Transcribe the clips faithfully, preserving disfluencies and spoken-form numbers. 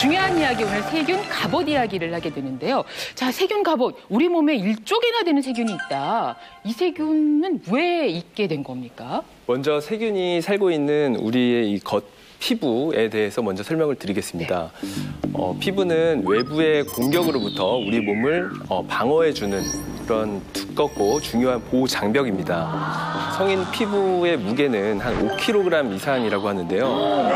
중요한 이야기, 오늘 세균 갑옷 이야기를 하게 되는데요. 자, 세균 갑옷, 우리 몸에 일쪽이나 되는 세균이 있다. 이 세균은 왜 있게 된 겁니까? 먼저 세균이 살고 있는 우리의 이 겉 피부에 대해서 먼저 설명을 드리겠습니다. 네. 어, 피부는 외부의 공격으로부터 우리 몸을 어, 방어해주는 그런 두껍고 중요한 보호 장벽입니다. 성인 피부의 무게는 한 오 킬로그램 이상이라고 하는데요.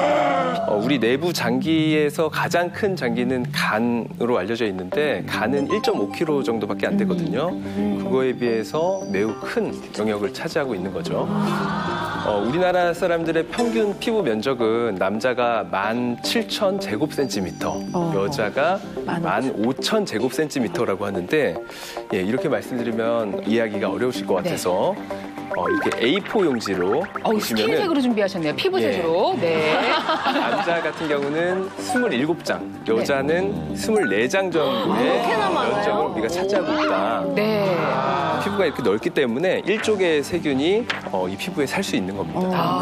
어, 우리 내부 장기에서 가장 큰 장기는 간으로 알려져 있는데 간은 일 점 오 킬로그램 정도밖에 안 되거든요. 그거에 비해서 매우 큰 영역을 차지하고 있는 거죠. 어, 우리나라 사람들의 평균 피부 면적은 남자가 만 칠천 제곱센티미터, 어, 여자가 만 오천 제곱센티미터라고 하는데, 예, 이렇게 말씀드리면 이해하기가 어려우실 것 같아서 네. 어, 이렇게 에이 사 용지로 어, 스킨색으로 준비하셨네요. 피부색으로. 예. 네. 남자 같은 경우는 스물일곱 장, 여자는 네. 스물네 장 정도의 면적을 우리가 차지하고 있다. 네. 피부가 이렇게 넓기 때문에 일족의 세균이 어, 이 피부에 살 수 있는 겁니다.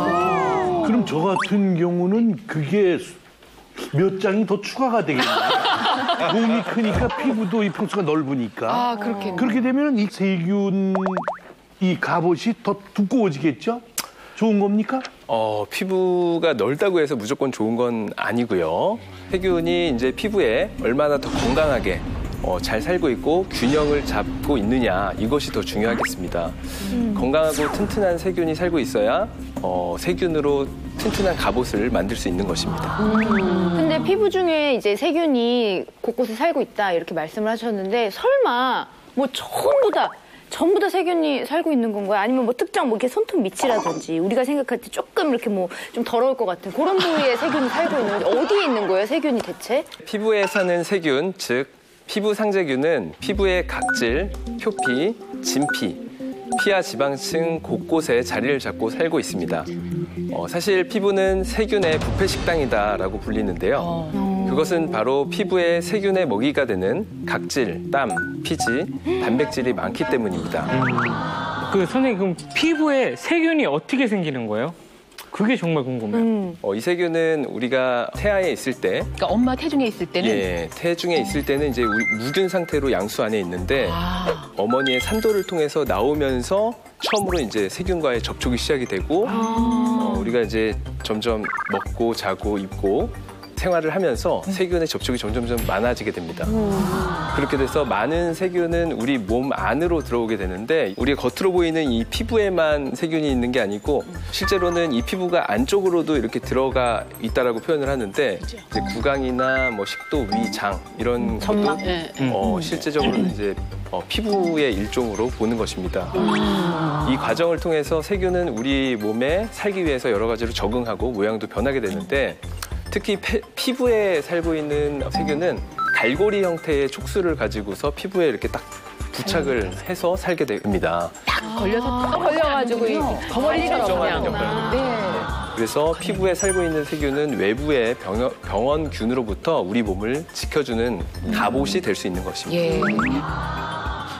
아. 그럼 저 같은 경우는 그게 몇 장이 더 추가가 되겠네요. 몸이 크니까 피부도 이 평수가 넓으니까. 아, 그렇게. 그렇게 되면 이 세균 이 갑옷이 더 두꺼워지겠죠? 좋은 겁니까? 어, 피부가 넓다고 해서 무조건 좋은 건 아니고요. 세균이 이제 피부에 얼마나 더 건강하게 어, 잘 살고 있고 균형을 잡고 있느냐, 이것이 더 중요하겠습니다. 음. 건강하고 튼튼한 세균이 살고 있어야 어, 세균으로 튼튼한 갑옷을 만들 수 있는 것입니다. 음. 근데 피부 중에 이제 세균이 곳곳에 살고 있다 이렇게 말씀을 하셨는데 설마 뭐 전부 다 전부 다 세균이 살고 있는 건가요? 아니면 뭐 특정 뭐 이렇게 손톱 밑이라든지 우리가 생각할 때 조금 이렇게 뭐 좀 더러울 것 같은 그런 부위에 세균이 살고 있는 건지, 어디에 있는 거예요, 세균이 대체? 피부에 사는 세균, 즉 피부 상재균은 피부의 각질, 표피, 진피, 피하 지방층 곳곳에 자리를 잡고 살고 있습니다. 어, 사실 피부는 세균의 부패 식당이다라고 불리는데요. 어. 그것은 바로 피부에 세균의 먹이가 되는 각질, 땀, 피지, 단백질이 많기 때문입니다. 음. 그 선생님, 그럼 피부에 세균이 어떻게 생기는 거예요? 그게 정말 궁금해요. 음. 어, 이 세균은 우리가 태아에 있을 때, 그러니까 엄마 태중에 있을 때는, 예, 태중에 있을 때는 이제 묻은 상태로 양수 안에 있는데 아. 어머니의 산도를 통해서 나오면서 처음으로 이제 세균과의 접촉이 시작이 되고 아. 어, 우리가 이제 점점 먹고 자고 입고 생활을 하면서 세균의 접촉이 점점점 많아지게 됩니다. 음. 그렇게 돼서 많은 세균은 우리 몸 안으로 들어오게 되는데 우리가 겉으로 보이는 이 피부에만 세균이 있는 게 아니고 실제로는 이 피부가 안쪽으로도 이렇게 들어가 있다라고 표현을 하는데 이제 구강이나 뭐 식도, 위, 장 이런 것도 어, 실제적으로 이제 어, 피부의 일종으로 보는 것입니다. 음. 이 과정을 통해서 세균은 우리 몸에 살기 위해서 여러 가지로 적응하고 모양도 변하게 되는데 특히 폐, 피부에 살고 있는 세균은 갈고리 형태의 촉수를 가지고서 피부에 이렇게 딱 부착을 해서 살게 됩니다. 딱 걸려서 딱 걸려가지고 덩어리처럼 정하는 역할을. 네. 그래서 피부에 살고 있는 세균은 외부의 병원, 병원균으로부터 우리 몸을 지켜주는 갑옷이 될 수 있는 것입니다. 예.